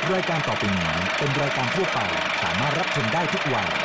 รายการต่อไปนี้เป็นรายการทั่วไปสามารถรับชมได้ทุกวัย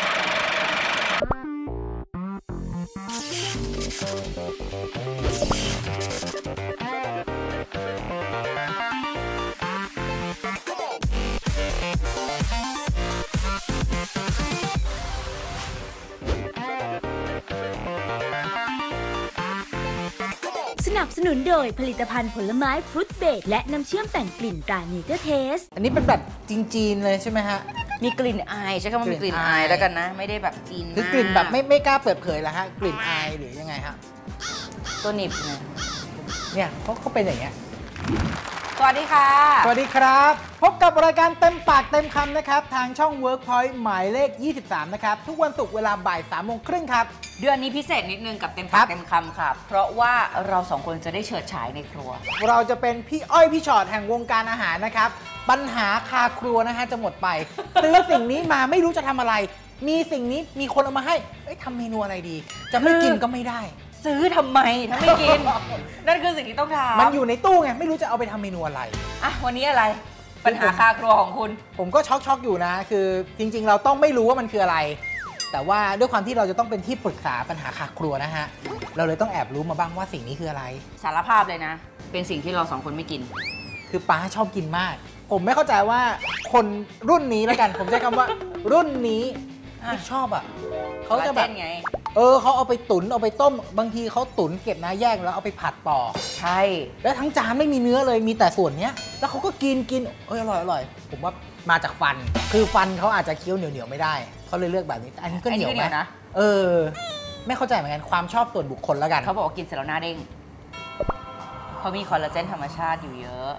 สนับสนุนโดยผลิตภัณฑ์ผลไม้ฟรุตเบรดและน้ำเชื่อมแต่งกลิ่นตราเนเจอร์เทสอันนี้เป็นแบบจีนๆเลยใช่ไหมฮะมีกลิ่นอายใช่คำว่ามีกลิ่นอายแล้วกันนะไม่ได้แบบจีนคือกลิ่นแบบไม่กล้าเปิดเผยแล้วฮะกลิ่นอายหรือยังไงฮะตัวหนีบเนี่ยเขาเป็นอย่างเงี้ยสวัสดีค่ะสวัสดีครับพบกับรายการเต็มปากเต็มคำนะครับทางช่อง Workpoint หมายเลข 23 นะครับทุกวันศุกร์เวลาบ่าย 3:30 ครับเดือนนี้พิเศษนิดนึงกับเต็มปากเต็มคำครับเพราะว่าเราสองคนจะได้เฉิดฉายในครัวเราจะเป็นพี่อ้อยพี่ชอตแห่งวงการอาหารนะครับปัญหาคาครัวนะฮะจะหมดไปซื้อสิ่งนี้มาไม่รู้จะทำอะไรมีสิ่งนี้มีคนเอามาให้ทำเมนูอะไรดีจะไม่กินก็ไม่ได้ซื้อทำไมถ้าไม่กิน นั่นคือสิ่งที่ต้องทำมันอยู่ในตู้ไงไม่รู้จะเอาไปทำเมนูอะไรอ่ะวันนี้อะไรปัญหาคาครัวของคุณผมก็ช็อกอยู่นะคือจริงๆเราต้องไม่รู้ว่ามันคืออะไรแต่ว่าด้วยความที่เราจะต้องเป็นที่ปรึกษาปัญหาคาครัวนะฮะเราเลยต้องแอบรู้มาบ้างว่าสิ่งนี้คืออะไรสารภาพเลยนะเป็นสิ่งที่เราสองคนไม่กินคือป้าชอบกินมากผมไม่เข้าใจว่าคนรุ่นนี้แล้วกันผมใช้คำว่ารุ่นนี้ที่ชอบอ่ะเขาจะแบบเขาเอาไปตุ๋นเอาไปต้มบางทีเขาตุ๋นเก็บน้ำแยกแล้วเอาไปผัดต่อใช่แล้วทั้งจานไม่มีเนื้อเลยมีแต่ส่วนเนี้ยแล้วเขาก็กินอร่อยผมว่ามาจากฟันคือฟันเขาอาจจะเคี้ยวเหนียวไม่ได้เขาเลยเลือกแบบนี้อันนี้ก็เหนียวไหมนะไม่เข้าใจเหมือนกันความชอบส่วนบุคคลแล้วกันเขาบอกว่ากินเสร็จแล้วหน้าเด้งเขามีคอลลาเจนธรรมชาติอยู่เยอะ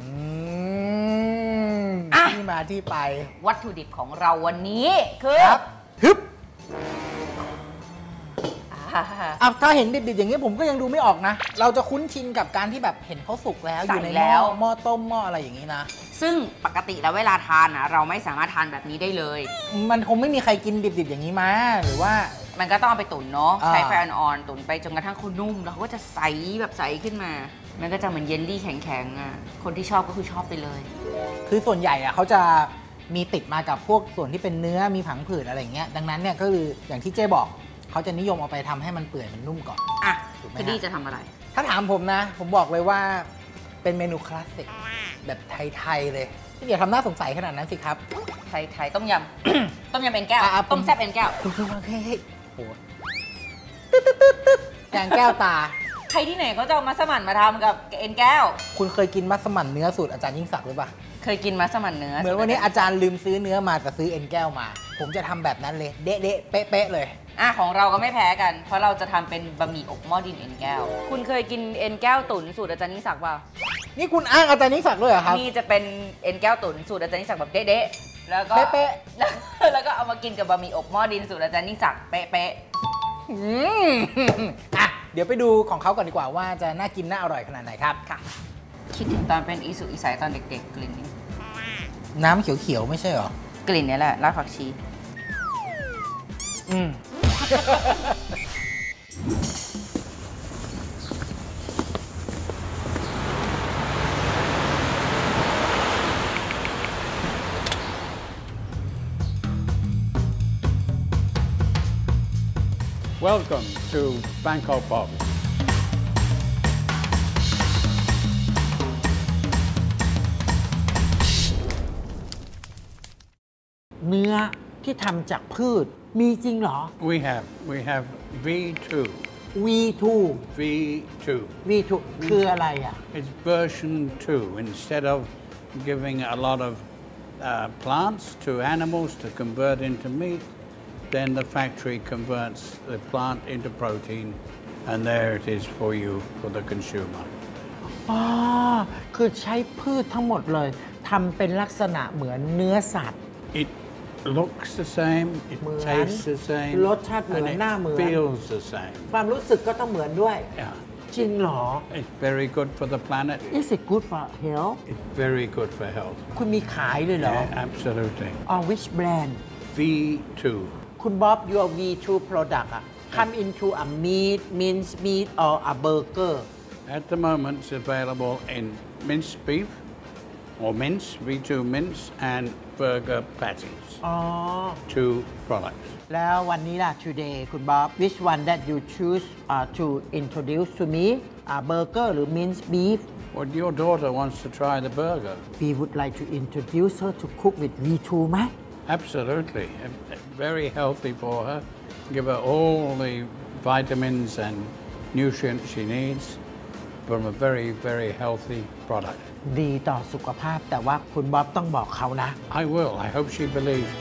ที่มาที่ไปวัตถุดิบของเราวันนี้คือฮึบถ้าเห็นดิบๆอย่างนี้ผมก็ยังดูไม่ออกนะเราจะคุ้นชินกับการที่แบบเห็นเขาสุกแล้วอยู่ในหม้อต้มหม้ออะไรอย่างนี้นะซึ่งปกติแล้วเวลาทานนะเราไม่สามารถทานแบบนี้ได้เลยมันคงไม่มีใครกินดิบๆอย่างนี้มาหรือว่ามันก็ต้องเอาไปตุ๋นเนาะใช้ไฟอ่อนๆตุ๋นไปจนกระทั่งเขานุ่มแล้วเขาก็จะใสแบบใสขึ้นมามันก็จะเหมือนเยลลี่แข็งๆอ่ะคนที่ชอบก็คือชอบไปเลยคือส่วนใหญ่อะเขาจะมีติดมากับพวกส่วนที่เป็นเนื้อมีผังผืดอะไรเงี้ยดังนั้นเนี่ยก็คืออย่างที่เจ๊บอกเขาจะนิยมเอาไปทำให้มันเปื่อยมันนุ่มก่อนอ่ะพี่ดีจะทำอะไรถ้าถามผมนะผมบอกเลยว่าเป็นเมนูคลาสสิกแบบไทยๆเลยที่อย่าทำหน้าสงสัยขนาดนั้นสิครับไทยต้มยำต้มยำเอ็นแก้วต้มแซ่บเอ็นแก้วคุณเฮ้ยโหแกงแก้วตาใครที่ไหนเขาจะเอามัสมั่นมาทำกับเอ็นแก้วคุณเคยกินมัสมั่นเนื้อสูตรอาจารย์ยิ่งศักดิ์หรือเปล่าเคยกินมัสมั่นเนื้อเหมือนวันนี้อาจารย์ลืมซื้อเนื้อมาแต่ซื้อเอ็นแก้วมาผมจะทำแบบนั้นเลยเด๊ะเป๊ะเลยของเราก็ไม่แพ้กันเพราะเราจะทำเป็นบะหมี่อกหม้อดินเอ็นแก้วคุณเคยกินเอ็นแก้วตุ๋นสูตรอาจารย์ยิ่งศักดิ์เปล่านี่คุณอ้างอาจารย์ยิ่งศักดิ์ด้วยเหรอครับนี่จะเป็นเอ็นแก้วตุ๋นสูตรอาจารย์ยิ่งศักดิ์แบบเด๊ะแล้วก็เป๊ะแล้วก็เอามากินกับบะหมี่อกหม้อดินสูตรอาจารย์ยิ่งศักดิ์เป๊ะเดี๋ยวไปดูของเขาก่อนดีกว่าว่าจะน่ากินน่าอร่อยขนาดไหนครับค่ะคิดถึงตอนเป็นอีสุอีใสตอนเด็กๆกลิ่นนี้น้ำเขียวๆไม่ใช่หรอกลิ่นนี้แหละรากผักชี Welcome to Bangkok Bob. เนื้อที่ทำจากพืชมีจริงเหรอ We have V2. V2 V2 คืออะไรอ่ะ It's version 2. Instead of giving a lot of plants to animals to convert into meat, then the factory converts the plant into protein, and there it is for you, for the consumer. คือใช้พืชทั้งหมดเลยทำเป็นลักษณะเหมือนเนื้อสัตว์ It looks the same, it tastes the same, รสชาติเหมือนหน้าเหมือน feels the same. ความรู้สึกก็ต้องเหมือนด้วย Yeah. จริงเหรอ It's very good for the planet. Is it good for health? It's very good for health. คุณมีขายเลยเหรอ Yeah, absolutely. Which brand? V2. คุณบ๊อบ your V2 product come into a meat, minced meat or a burger? At the moment, it's available in minced beef, or mince, V2 mince, and burger patties. อ๋อ Two products. แล้ววันนี้ล่ะ today คุณบ๊อบ which one that you choose to introduce to me burger หรือ minced beef Well, your daughter wants to try the burger. we would like to introduce her to cook with V2 ไหม Absolutely. Very healthy for her. Give her all the vitamins and nutrients she needs from a very, very healthy product. ดีต่อสุขภาพแต่ว่าคุณบ๊อบต้องบอกเขานะ I will. I hope she believes.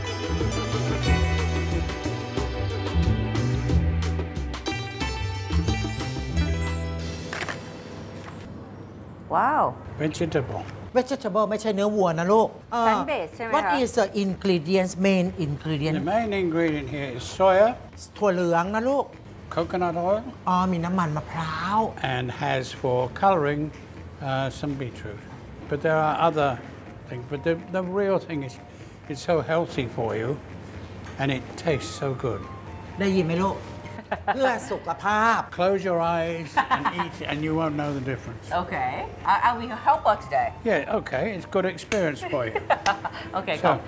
Wow Vegetable. vegetable ไม่ใช่เนื้อวัวนะลูก Plant-based ใช่ไหมคะ What is the ingredients main ingredient The main ingredient here is soya, ถั่วเหลืองนะลูก coconut oil, อ๋อมีน้ำมันมะพร้าว and has for colouring some beetroot. But there are other things. But the real thing is it's so healthy for you and it tastes so good. ได้ยินไหมลูก เพื่อสุขภาพ Close your eyes and eat it and you won't know the difference. Okay I will help her today Yeah, okay, it's good experience for you. Okay So,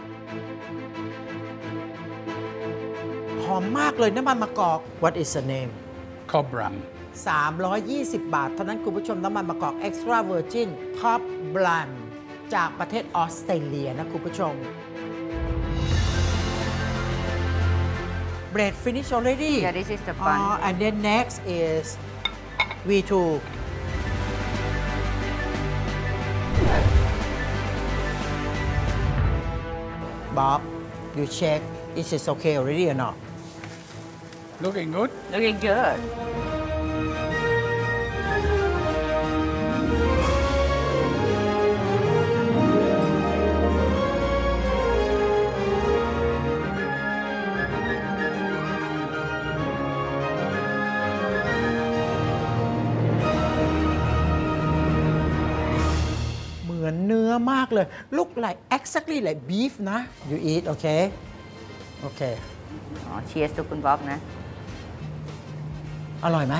หอมมากเลยน้ำมันมะกอก What is the name cobram. 320 บาท เท่านั้นคุณผู้ชมน้ำมันมะกอก extra virgin top blend จากประเทศออสเตรเลียนะคุณผู้ชม bread finish already Yeah this is the bun and then next is V2 Bob you check is it okay already or not Looking good. Looking good เหมือนเนื้อมากเลย look like exactly like beef นะ you eat okay okay อ๋อ cheers ทุกคุณบ๊อบนะอร่อยไหม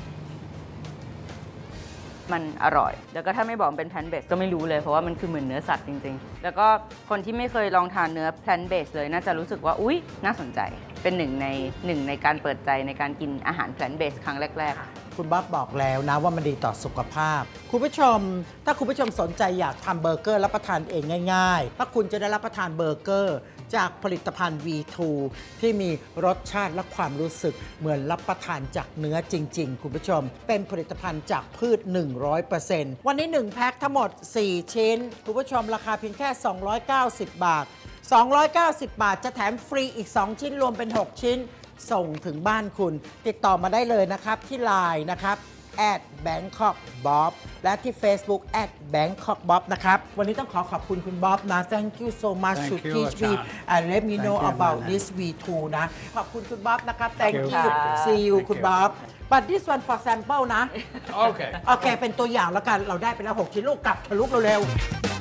มันอร่อย แล้วก็ถ้าไม่บอกเป็น plant based ก็ไม่รู้เลยเพราะว่ามันคือเหมือนเนื้อสัตว์จริงๆ แล้วก็คนที่ไม่เคยลองทานเนื้อ plant based เลยน่าจะรู้สึกว่าอุ๊ยน่าสนใจเป็นหนึ่งในการเปิดใจในการกินอาหาร plant based ครั้งแรกๆคุณบ๊อบบอกแล้วนะว่ามันดีต่อสุขภาพ คุณผู้ชม ถ้าคุณผู้ชมสนใจอยากทำเบอร์เกอร์รับประทานเองง่ายๆถ้าคุณจะได้รับประทานเบอร์เกอร์จากผลิตภัณฑ์ V2 ที่มีรสชาติและความรู้สึกเหมือนรับประทานจากเนื้อจริงๆ คุณผู้ชม เป็นผลิตภัณฑ์จากพืช 100% วันนี้ 1 แพ็คทั้งหมด 4 ชิ้น คุณผู้ชมราคาเพียงแค่ 290 บาท 290 บาทจะแถมฟรีอีก 2 ชิ้นรวมเป็น 6 ชิ้น ส่งถึงบ้านคุณ ติดต่อมาได้เลยนะครับที่ LINE นะครับ @BangkokBob และที่ Facebook @BangkokBob นะครับ วันนี้ต้องขอบคุณคุณบ๊อบนะ Thank you so much Thank to you, teach me อาจารย์ and let me know Thank you, about Amanda. this V2 นะ ขอบคุณคุณบ๊อบนะครับ Thank Thank you you. see you Thank คุณ you. บ๊อบ but this one for sample นะ Okay. โอเค เป็นตัวอย่างแล้วกัน เราได้ไปแล้ว 6 ชิ้นลูกกลับทะลุเร็ว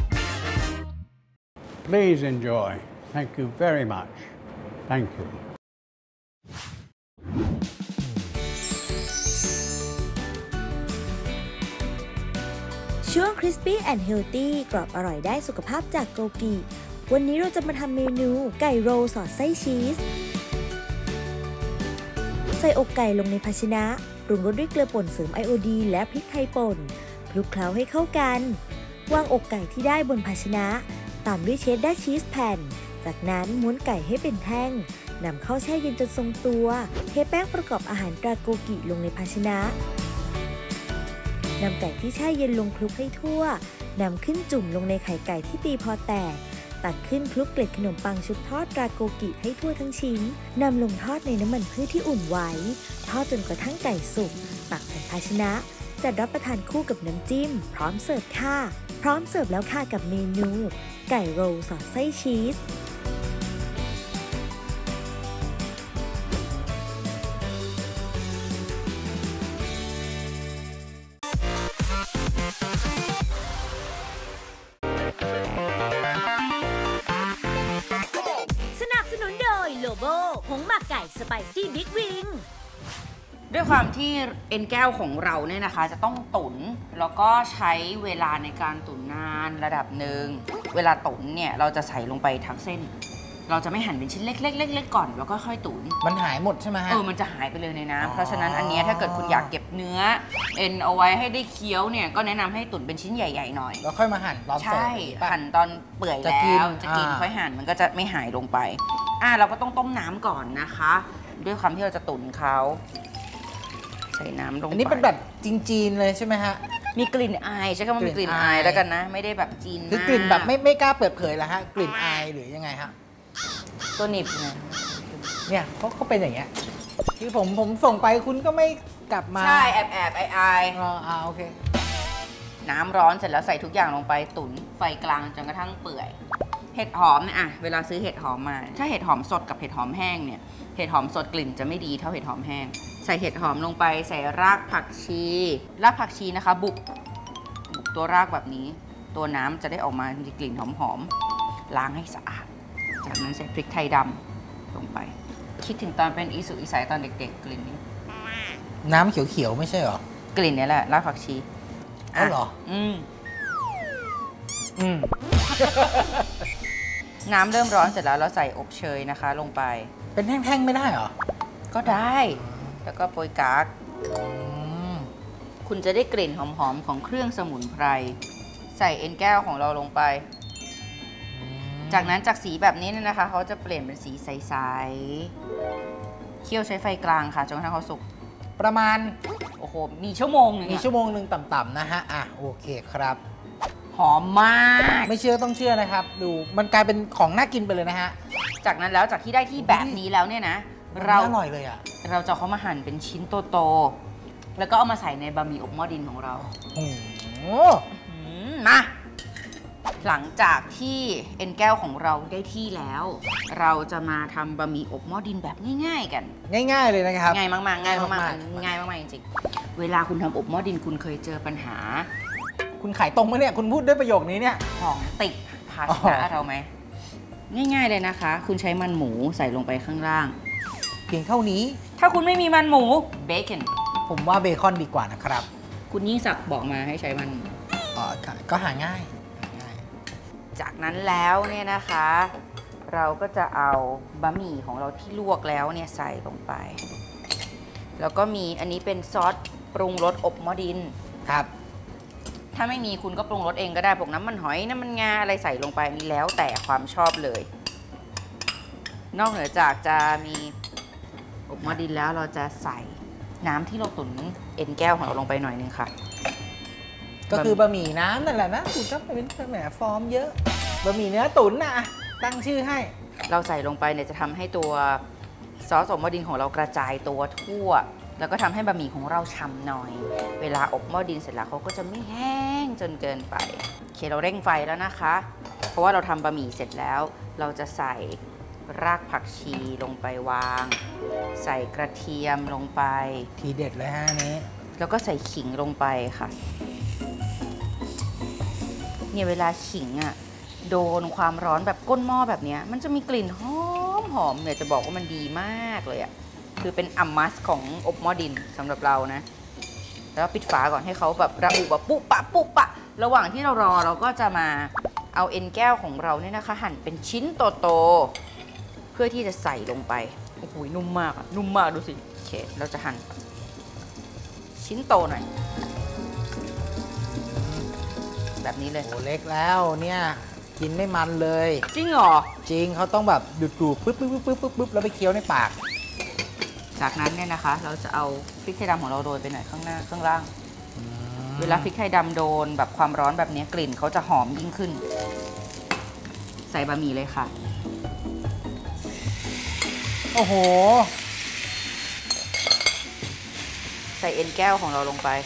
Please enjoy. Thank you very much. Thank you. ช่วง Crispy and Healthy กรอบอร่อยได้สุขภาพจากโกกิ วันนี้เราจะมาทำเมนูไก่โรลสอดไส้ชีส ใส่อกไก่ลงในภาชนะปรุงรสด้วยเกลือป่นเสริมไอโอดีนและพริกไทยป่นคลุกเคล้าให้เข้ากัน วางอกไก่ที่ได้บนภาชนะตามด้วยเชดดาร์ชีสแผ่น จากนั้นม้วนไก่ให้เป็นแท่งนำเข้าแช่เย็นจนทรงตัวเทแป้งประกอบอาหารตราโกกิลงในภาชนะนำไก่ที่แช่เย็นลงคลุกให้ทั่วนำขึ้นจุ่มลงในไข่ไก่ที่ตีพอแตกตักขึ้นคลุกเกล็ดขนมปังชุบทอดตราโกกิให้ทั่วทั้งชิ้นนำลงทอดในน้ำมันพืชที่อุ่นไว้ทอดจนกระทั่งไก่สุกตักใส่ภาชนะจัดรับประทานคู่กับน้ำจิ้มพร้อมเสิร์ฟค่ะพร้อมเสิร์ฟแล้วค่ะกับเมนูไก่โรลสอดไส้ชีสสนับสนุนโดยโลโบผงหมักไก่สไปซี่บิ๊กวิงด้วยความที่เอ็นแก้วของเราเนี่ยนะคะจะต้องตุ๋นแล้วก็ใช้เวลาในการตุ๋นนานระดับหนึ่งเวลาตุ๋นเนี่ยเราจะใส่ลงไปทั้งเส้นเราจะไม่หั่นเป็นชิ้นเล็กๆๆก่อนแล้วก็ค่อยตุ๋นมันหายหมดใช่ไหมฮะมันจะหายไปเลยในน้ำเพราะฉะนั้นอันนี้ถ้าเกิดคุณอยากเก็บเนื้อเอ็นเอาไว้ให้ได้เคี้ยวเนี่ยก็แนะนำให้ตุ๋นเป็นชิ้นใหญ่ๆหน่อยแล้วค่อยมาหั่นตอนเสิร์ฟใช่หั่นตอนเปื่อยแล้วจะกินค่อยหั่นมันก็จะไม่หายลงไปเราก็ต้องต้มน้ำก่อนนะคะด้วยความที่เราจะตุ๋นเขาใส่น้ำลงไปอันนี้เป็นแบบจีนๆเลยใช่ไหมฮะมีกลิ่นอายใช่ไหมมีกลิ่นอายแล้วกันนะไม่ได้แบบจีนคือกลิ่นแบบไม่กล้าเปิดเผยแล้วฮะกลิ่นอายหรือยังไงฮะตัวหนีบเนี่ยเขาเป็นอย่างเงี้ยคือผมส่งไปคุณก็ไม่กลับมาใช่แอบอายโอเคน้ำร้อนเสร็จแล้วใส่ทุกอย่างลงไปตุ๋นไฟกลางจนกระทั่งเปื่อยเห็ดหอมเนี่ยเวลาซื้อเห็ดหอมมาถ้าเห็ดหอมสดกับเห็ดหอมแห้งเนี่ยเห็ดหอมสดกลิ่นจะไม่ดีเท่าเห็ดหอมแห้งใส่เห็ดหอมลงไปใส่รากผักชีนะคะบุกตัวรากแบบนี้ตัวน้ำจะได้ออกมามีกลิ่นหอมล้างให้สะอาดจากนั้นใส่พริกไทยดำลงไปคิดถึงตอนเป็นอีสุอีใสตอนเด็กๆกลิ่นนี้น้ำเขียวๆไม่ใช่หรอกลิ่นนี้แหละรากผักชีเหรอน้ำเริ่มร้อนเสร็จแล้วเราใส่อบเชยนะคะลงไปเป็นแท่งๆไม่ได้เหรอก็ได้แล้วก็โปรยกากคุณจะได้กลิ่นหอมๆของเครื่องสมุนไพรใส่เอ็นแก้วของเราลงไปจากนั้นจากสีแบบนี้เนี่ยนะคะเขาจะเปลี่ยนเป็นสีใสๆเคี่ยวใช้ไฟกลางค่ะจนกระทั่งเขาสุกประมาณมีชั่วโมงหนึ่งต่ำๆนะฮะโอเคครับหอมมากไม่เชื่อต้องเชื่อนะครับดูมันกลายเป็นของน่ากินไปเลยนะฮะจากนั้นแล้วจากที่ได้ที่แบบนี้แล้วเนี่ยนะเราอร่อยเลยเราจะเขามาหั่นเป็นชิ้นโตๆแล้วก็เอามาใส่ในบะหมี่อบหม้อดินของเรามาหลังจากที่เอ็นแก้วของเราได้ที่แล้วเราจะมาทำบะหมี่อบหม้อดินแบบง่ายๆกันง่ายๆเลยนะครับง่ายมากๆง่ายมากๆง่ายมากๆจริงๆเวลาคุณทำอบหม้อดินคุณเคยเจอปัญหาคุณขายตรงไหมเนี่ยคุณพูดด้วยประโยคนี้เนี่ยของติดภาชนะเราไหมง่ายๆเลยนะคะคุณใช้มันหมูใส่ลงไปข้างล่างเพียงเท่านี้ถ้าคุณไม่มีมันหมูเบคอนผมว่าเบคอนดีกว่านะครับคุณยิ่งศักดิ์บอกมาให้ใช้มันก็หาง่ายจากนั้นแล้วเนี่ยนะคะเราก็จะเอาบะหมี่ของเราที่ลวกแล้วเนี่ยใส่ลงไปแล้วก็มีอันนี้เป็นซอสปรุงรสอบหม้อดินครับถ้าไม่มีคุณก็ปรุงรสเองก็ได้พวกน้ำมันหอยน้ำมันงาอะไรใส่ลงไปนี่แล้วแต่ความชอบเลยนอกเหนือจากจะมีอบหม้อดินแล้วเราจะใส่น้ำที่เราตุ๋นเอ็นแก้วของเราลงไปหน่อยนึงค่ะก็คือบะหมี่น้ำนั่นแหละนะคุณก็เป็นแหมฟอร์มเยอะบะหมี่เนื้อตุ๋นนะตั้งชื่อให้เราใส่ลงไปเนี่ยจะทำให้ตัวซอสอบหม้อดินของเรากระจายตัวทั่วแล้วก็ทำให้บะหมี่ของเราฉ่ำหน่อยเวลาอบหม้อดินเสร็จแล้วเขาก็จะไม่แห้งจนเกินไปโอเคเราเร่งไฟแล้วนะคะเพราะว่าเราทำบะหมี่เสร็จแล้วเราจะใส่รากผักชีลงไปวางใส่กระเทียมลงไปทีเด็ดเลยฮะนี้แล้วก็ใส่ขิงลงไปค่ะเนี่ยเวลาขิงโดนความร้อนแบบก้นหม้อแบบนี้มันจะมีกลิ่นหอมเนี่ยจะบอกว่ามันดีมากเลยคือเป็นอัมมัสของอบหม้อดินสำหรับเรานะแล้วปิดฝาก่อนให้เขาแบบระอุแบบปุ๊บปะระหว่างที่เรารอเราก็จะมาเอาเอ็นแก้วของเราเนี่ยนะคะหั่นเป็นชิ้นโตๆเพื่อที่จะใส่ลงไปโอ้โหนุ่มมากดูสิโอเคเราจะหั่นชิ้นโตหน่อยแบบนี้เลยโอ้เล็กแล้วเนี่ยกินไม่มันเลยจริงเหรอจริงเขาต้องแบบดูดปึ๊บแล้วไปเคี้ยวในปากจากนั้นเนี่ยนะคะเราจะเอาพริกไทยดำของเราโรยไปหน่อยข้างหน้าข้างล่างเวลาพริกไทยดำโดนแบบความร้อนแบบนี้กลิ่นเขาจะหอมยิ่งขึ้นใส่บะหมี่เลยค่ะโอ้โหใส่เอ็นแก้วของเราลงไป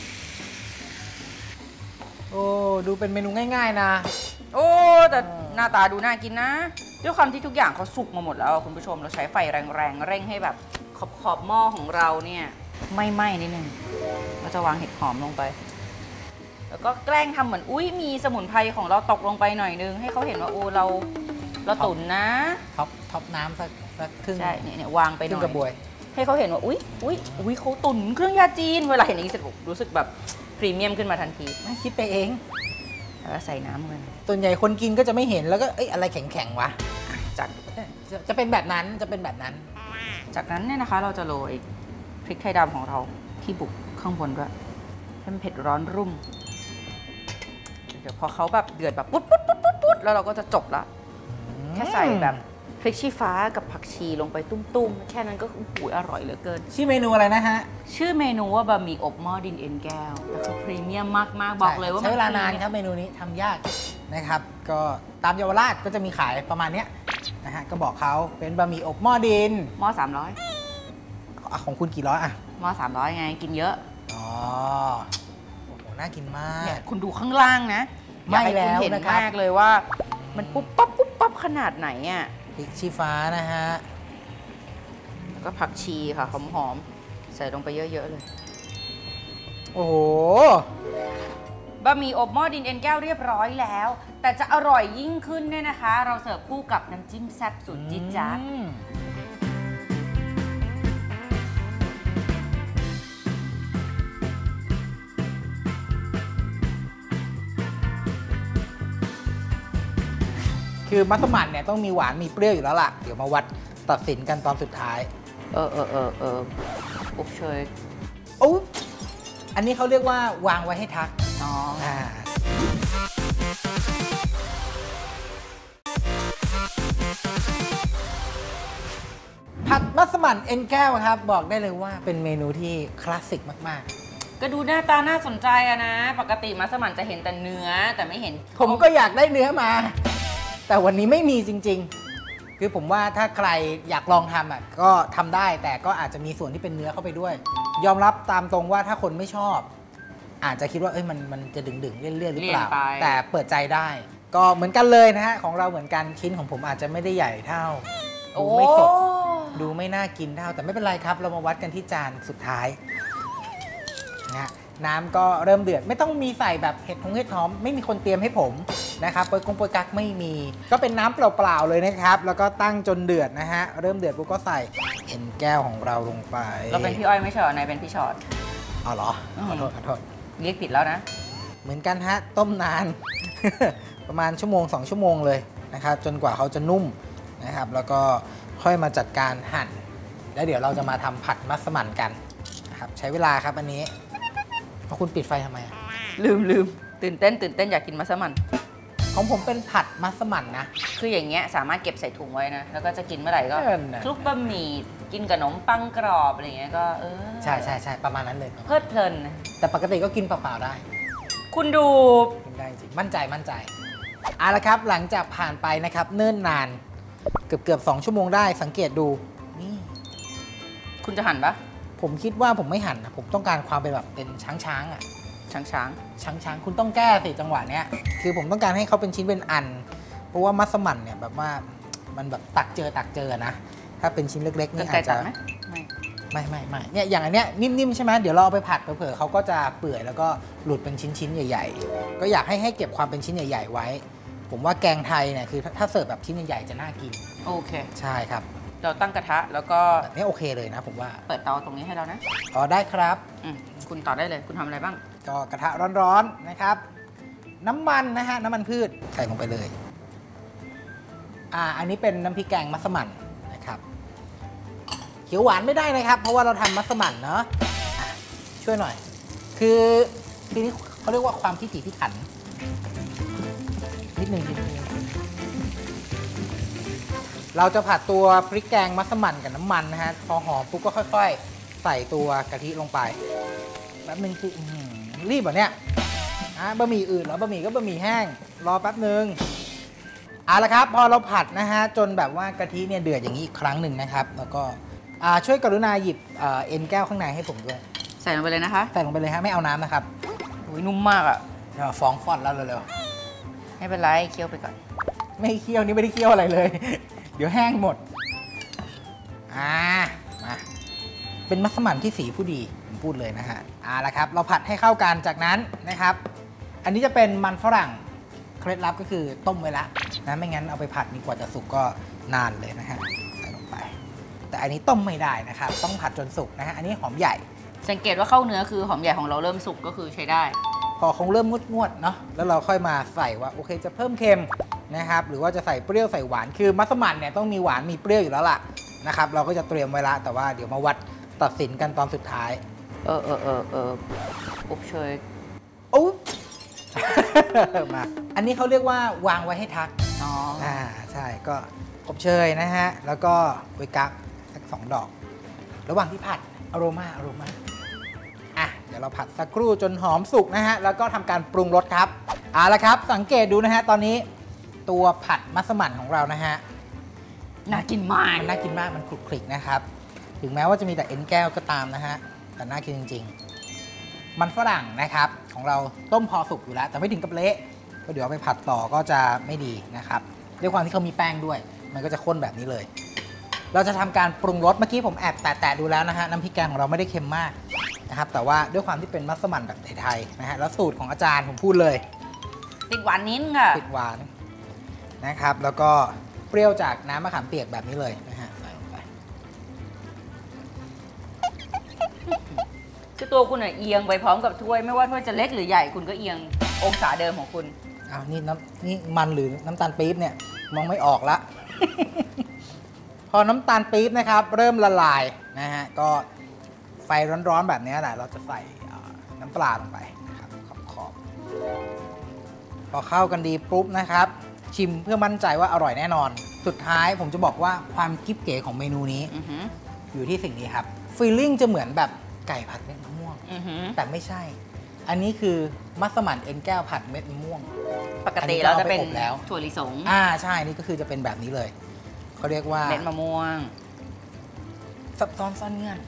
โอ้ดูเป็นเมนูง่ายๆนะโอ้แต่หน้าตาดูน่ากินนะด้วยความที่ทุกอย่างเขาสุกมาหมดแล้วคุณผู้ชมเราใช้ไฟแรงๆเร่งให้แบบขอบหม้อของเราเนี่ยไม่ไหม้นิดนึงเราจะวางเห็ดหอมลงไปแล้วก็แกล้งทำเหมือนอุ้ยมีสมุนไพรของเราตกลงไปหน่อยนึงให้เขาเห็นว่าโอ้เราตุ๋นนะท็อปน้ำสักครึ่งใช่เนี่ยวางไปหน่อยกระบวยให้เขาเห็นว่าอุ๊ยเขาตุ๋นเครื่องยาจีนเวลาเห็นอย่างนี้เสร็จผมรู้สึกแบบพรีเมียมขึ้นมาทันทีไม่คิดไปเองแล้วก็ใส่น้ำกันส่วนใหญ่คนกินก็จะไม่เห็นแล้วก็อะไรแข็งๆวะจากจะเป็นแบบนั้นจะเป็นแบบนั้นจากนั้นเนี่ยนะคะเราจะโรยพริกไทยดำของเราที่บุกข้างบนด้วยให้มันเผ็ดร้อนรุ่มเดี๋ยวพอเขาแบบเดือดแบบปุ๊ดแล้วเราก็จะจบละแค่ใส่แบบพริกชี้ฟ้ากับผักชีลงไปตุ้มๆแค่นั้นก็อร่อยเหลือเกินชื่อเมนูอะไรนะฮะชื่อเมนูว่าบะหมี่อบหม้อดินเอ็นแก้วแต่คือพรีเมียมมากๆบอกเลยว่าใช้เวลานานครับเมนูนี้ทำยากนะครับ ก็ตามเยาวราชก็จะมีขายประมาณเนี้ยนะฮะก็บอกเขาเป็นบะหมี่อบหม้อดินหม้อของคุณกี่ร้อยอะ 300หม้อ300ไงกินเยอะอ๋อโอ้โหน่ากินมากเนี่ยคุณดูข้างล่างนะไม่แล้วอยากให้คุณเห็นนะครับมากเลยว่า มันปุ๊บปั๊บขนาดไหนอ่ะพริกชี้ฟ้านะฮะแล้วก็ผักชีค่ะหอมๆใส่ลงไปเยอะๆเลยโอ้โหบะหมี่อบหม้อดินเอ็นแก้วเรียบร้อยแล้ว แต่จะอร่อยยิ่งขึ้นเนี่ยนะคะ เราเสิร์ฟคู่กับน้ำจิ้มแซ่บสูตรจี๊ดจ๊าดคือมัสมั่นเนี่ยต้องมีหวานมีเปรี้ยวอยู่แล้วล่ะ เดี๋ยวมาวัดตัดสินกันตอนสุดท้ายอบเชยโอ้อันนี้เขาเรียกว่าวางไว้ให้ทักอ๋อผัดมัสมั่นเอ็นแก้วครับ บอกได้เลยว่าเป็นเมนูที่คลาสสิกมากก็ดูหน้าตาน่าสนใจอะนะ ปกติมัสมั่นจะเห็นแต่เนื้อแต่ไม่เห็นๆ ผมก็อยากได้เนื้อมา แต่วันนี้ไม่มีจริงๆ คือผมว่าถ้าใครอยากลองทำอ่ะก็ทำได้แต่ก็อาจจะมีส่วนที่เป็นเนื้อเข้าไปด้วย ยอมรับตามตรงว่าถ้าคนไม่ชอบ อาจจะคิดว่ามันจะดึงๆเลี่ยนๆหรือเปล่า แต่เปิดใจได้ ก็เหมือนกันเลยนะฮะของเราเหมือนกันชิ้นของผมอาจจะไม่ได้ใหญ่เท่าดูไม่สดดูไม่น่ากินเท่าแต่ไม่เป็นไรครับ เรามาวัดกันที่จานสุดท้ายนะน้ำก็เริ่มเดือดไม่ต้องมีใส่แบบเห็ดหอมไม่มีคนเตรียมให้ผมนะครับโปยกักไม่มีก็เป็นน้ำเปล่าๆเลยนะครับแล้วก็ตั้งจนเดือดนะฮะเริ่มเดือดปุ๊บก็ใส่เอ็นแก้วของเราลงไปเราเป็นพี่อ้อยไม่ใช่เหรอนายเป็นพี่ชอตอ๋อเหรอขอโทษเรียกผิดแล้วนะเหมือนกันฮะต้มนาน ประมาณชั่วโมง2 ชั่วโมงเลยนะครับจนกว่าเขาจะนุ่มนะครับแล้วก็ค่อยมาจัดการหั่นแล้วเดี๋ยวเราจะมาทำผัดมัสมั่นกันนะครับใช้เวลาครับอันนี้คุณปิดไฟทำไมอะลืมตื่นเต้นอยากกินมัสมั่นของผมเป็นผัดมัสมั่นนะคืออย่างเงี้ยสามารถเก็บใส่ถุงไว้นะ แล้วก็จะกินเมื่อไหร่ก็เออนะคลุกบะหมี่กินกับขนมปังกรอบอะไรเงี้ยก็ใช่ประมาณนั้นเลยเพลิดเพลินนะแต่ปกติก็กินเปล่าๆได้คุณดูกินได้จริงมั่นใจเอาละครับหลังจากผ่านไปนะครับเนิ่นนานเกือบ2 ชั่วโมงได้สังเกตดูนี่คุณจะหั่นปะผมคิดว่าผมไม่หั่นนะผมต้องการความเป็นแบบเป็นช้างๆอ่ะช้างคุณต้องแก้สิจังหวะเนี้ยคือผมต้องการให้เขาเป็นชิ้นเป็นอัน เพราะว่ามัสมั่นเนี่ยแบบว่ามันแบบตักเจอนะถ้าเป็นชิ้นเล็กๆนี่อาจจะไม่เนี่ยอย่างอันเนี้ยนิ่มๆใช่ไหมเดี๋ยวเราเอาไปผัดเผื่อเขาก็จะเปื่อยแล้วก็หลุดเป็นชิ้นๆใหญ่ๆก็อยากให้เก็บความเป็นชิ้นใหญ่ๆไว้ ผมว่าแกงไทยเนี่ยคือถ้าเสิร์ฟแบบชิ้นใหญ่ๆจะน่ากินโอเคใช่ครับเราตั้งกระทะแล้วก็แบบนี้โอเคเลยนะผมว่าเปิดเตาตรงนี้ให้เรานะอ๋อได้ครับคุณต่อได้เลยคุณทำอะไรบ้างก็กระทะร้อนๆนะครับ น้ำมันนะฮะน้ำมันพืชใส่ลงไปเลยอันนี้เป็นน้ำพริกแกงมัสมั่นนะครับเขียวหวานไม่ได้นะครับ เพราะว่าเราทำมัสมั่นเนาะช่วยหน่อย คือทีนี้เขาเรียกว่าความพิถีพิถันนิดนึงเราจะผัดตัวพริกแกงมัสมั่นกับน้ำมันนะฮะพอหอมปุ๊บก็ค่อยๆใส่ตัวกะทิลงไปแป๊บนึงคือรีบเหรอเนี่ยบะหมี่อื่นเหรอบะหมี่ก็บะหมี่แห้งรอแป๊บนึงเอาละครับพอเราผัดนะฮะจนแบบว่ากะทิเนี่ยเดือดอย่างนี้อีกครั้งหนึ่งนะครับแล้วก็ช่วยกรุณาหยิบเอ็นแก้วข้างในให้ผมด้วยใส่ลงไปเลยนะคะใส่ลงไปเลยฮะไม่เอาน้ำนะครับนุ่มมากอ่ะฟ้องฟอดแล้วเร็วไม่เป็นไรเคี่ยวไปก่อนๆไม่เคี่ยวนี่ไม่ได้เคี่ยวอะไรเลย เดี๋ยวแห้งหมดมาเป็นมัสมั่นที่สีผู้ดีผมพูดเลยนะฮะเอาละครับเราผัดให้เข้ากันจากนั้นนะครับ อันนี้จะเป็นมันฝรั่งเคล็ดลับก็คือต้มไว้ละนะไม่งั้นเอาไปผัดนี่กว่าจะสุกก็นานเลยนะฮะใส่ลงไปแต่อันนี้ต้มไม่ได้นะครับต้องผัดจนสุกนะฮะอันนี้หอมใหญ่สังเกตว่าเข้าเนื้อคือหอมใหญ่ของเราเริ่มสุกก็คือใช้ได้พอคงเริ่มงวดๆเนาะแล้วเราค่อยมาใส่ว่าโอเคจะเพิ่มเค็มนะครับหรือว่าจะใส่เปรี้ยวใส่หวานคือมัสมั่นเนี่ยต้องมีหวานมีเปรี้ยวอยู่แล้วล่ะนะครับเราก็จะเตรียมไว้ละแต่ว่าเดี๋ยวมาวัดตัดสินกันตอนสุดท้ายอบเชยโอ้ มาอันนี้เขาเรียกว่าวางไว้ให้ทักใช่ก็อบเชยนะฮะแล้วก็โวยกั๊กสัก2 ดอกระหว่างที่ผัดอโรมาเดี๋ยวเราผัดสักครู่จนหอมสุกนะฮะแล้วก็ทำการปรุงรสครับเอาละครับสังเกตดูนะฮะตอนนี้ตัวผัดมัสมั่นของเรานะฮะน่ากินมากมันคลุกคลิกนะครับถึงแม้ว่าจะมีแต่เอ็นแก้วก็ตามนะฮะแต่น่ากินจริงๆมันฝรั่งนะครับของเราต้มพอสุกอยู่แล้วแต่ไม่ถึงกับเละก็เดี๋ยวไปผัดต่อก็จะไม่ดีนะครับด้วยความที่เขามีแป้งด้วยมันก็จะข้นแบบนี้เลยเราจะทำการปรุงรสเมื่อกี้ผมแอบแตะดูแล้วนะฮะน้ำพริกแกงของเราไม่ได้เค็มมากนะครับแต่ว่าด้วยความที่เป็นมัสมั่นแบบไทยๆนะฮะแล้วสูตรของอาจารย์ผมพูดเลยติดหวานนิดค่ะติดหวานนะครับแล้วก็เปรี้ยวจากน้ำมะขามเปียกแบบนี้เลยนะฮะใส่ลงไปคือตัวคุณเอียงไปพร้อมกับถ้วยไม่ว่าถ้วยจะเล็กหรือใหญ่คุณก็เอียงองศาเดิมของคุณอ้าวนี่มันหรือน้ำตาลปี๊บเนี่ยมองไม่ออกละ พอน้ำตาลปี๊บนะครับเริ่มละลายนะฮะก็ไฟร้อนๆแบบนี้แหละเราจะใส่น้ำปลาลงไปนะครับขอบพอเข้ากันดีปุ๊บนะครับชิมเพื่อมั่นใจว่าอร่อยแน่นอนสุดท้ายผมจะบอกว่าความกิ๊บเก๋ของเมนูนี้อยู่ที่สิ่งนี้ครับฟีลลิ่งจะเหมือนแบบไก่ผัดเม็ดมะม่วงแต่ไม่ใช่อันนี้คือมัสมั่นเอ็นแก้วผัดเม็ดมะม่วงปกติเราจะเป็นถั่วลิสงใช่นี่ก็คือจะเป็นแบบนี้เลยเขาเรียกว่าเม็ดมะม่วงซับซ้อนซ่อนเงื่อน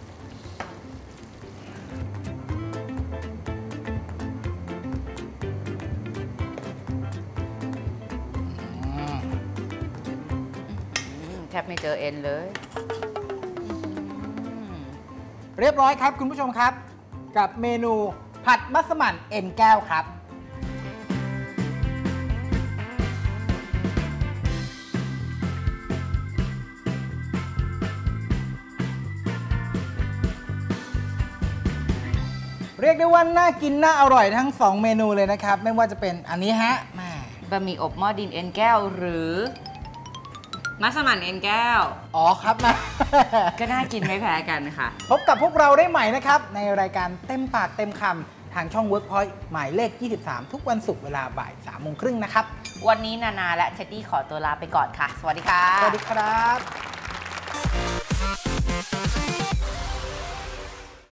แทบไม่เจอเอ็นเลยเรียบร้อยครับคุณผู้ชมครับกับเมนูผัดมัสมั่นเอ็นแก้วครับเรียกได้ว่าน่ากินน่าอร่อยทั้ง2เมนูเลยนะครับไม่ว่าจะเป็นอันนี้ฮะบะหมี่อบหม้อดินเอ็นแก้วหรือมัสมั่นเอ็นแก้วครับนะก็น่ากินไม่แพ้กันค่ะพบกับพวกเราได้ใหม่นะครับในรายการเต็มปากเต็มคำทางช่อง Workpoint หมายเลข 23 ทุกวันศุกร์เวลาบ่าย 3:30 น.นะครับวันนี้นานาและเท็ดดี้ขอตัวลาไปก่อนค่ะสวัสดีค่ะสวัสดีครับ